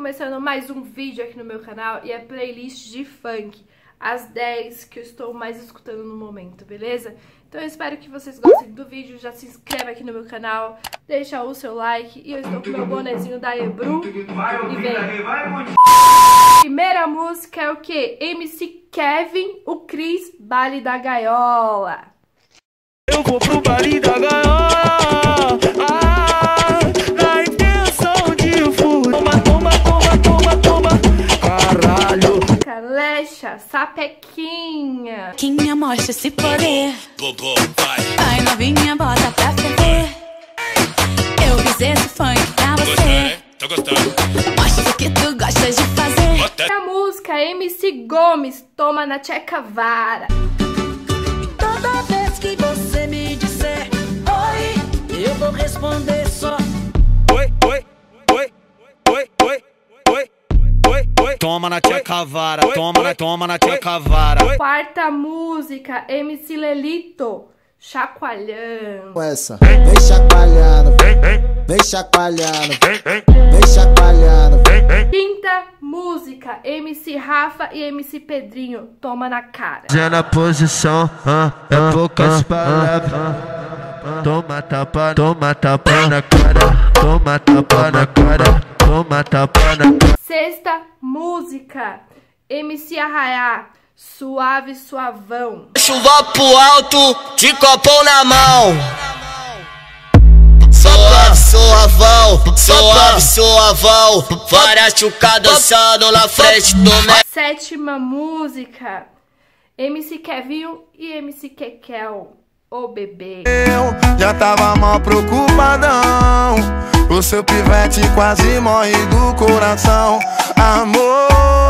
começando mais um vídeo aqui no meu canal e é playlist de funk, as 10 que eu estou mais escutando no momento, beleza? Então eu espero que vocês gostem do vídeo, já se inscreve aqui no meu canal, deixa o seu like e eu estou com o meu bonezinho da Ebru e vem! Primeira música é o que? MC Kevin, o Cris, Baile da Gaiola. Eu vou pro baile da gaiola, na intenção de furo. Toma, caralho. Calecha, Sapequinha. Quinha mostra esse poder. Vai novinha, bota pra ferver. Eu fiz esse funk pra você. Tô gostando. Mostra o que tu gostas de fazer. A música MC Gomes, Toma na Tcheca Vara. Toda vez que você me disser oi, eu vou responder só Oi. Toma na tcheca vara, toma na tcheca vara. Quarta música, MC Lelito, Chacoalhando. Essa, vem chacoalhando, vem chacoalhando, vem chacoalhando. Quinta música, MC Rafa e MC Pedrinho, Toma na Cara. Já na posição, é poucas palavras. Toma tapa na cara. Toma tapa na cara. Toma tapa na cara. Sexta música, MC Arraiá, Suave Suavão. Chuva pro alto, de copão na mão. Suavão, várias chucadas dançando na frente do meu. Sétima música, MC Kevinho e MC Kekel, O Bebê. Eu já tava mal preocupadão. O seu pivete quase morre do coração. Amor,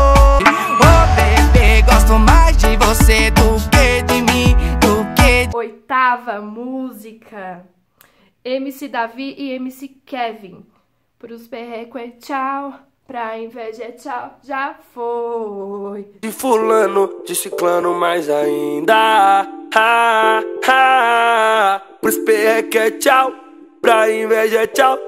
Ô bebê, gosto mais de você do que de mim, Oitava música, MC Davi e MC Kevin. Pros perreco é tchau, pra inveja é tchau, já foi. De fulano, de ciclano mais ainda. Pros perreque é tchau, pra inveja é tchau.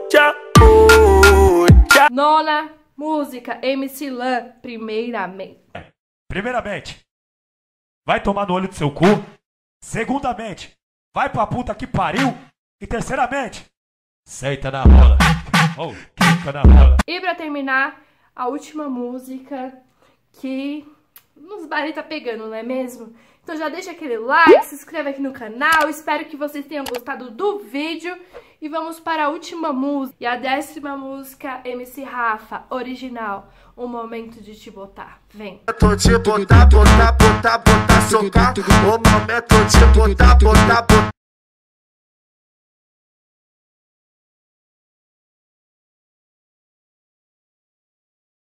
Nona música, MC Lan, Primeiramente. Primeiramente, vai tomar no olho do seu cu. Segundamente, vai pra puta que pariu. E terceiramente, senta na rola. Ou fica na rola. E pra terminar, a última música que nos bares tá pegando, não é mesmo? Então já deixa aquele like, se inscreve aqui no canal, espero que vocês tenham gostado do vídeo. E vamos para a última música. E a 10ª música, MC Rafa, original, O Momento de Te Botar. Vem. tô te botar, socar. O momento de botar.